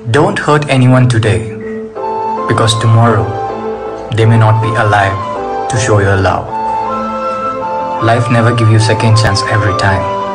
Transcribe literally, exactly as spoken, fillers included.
Don't hurt anyone today, because tomorrow they may not be alive to show your love. Life never gives you second chance every time.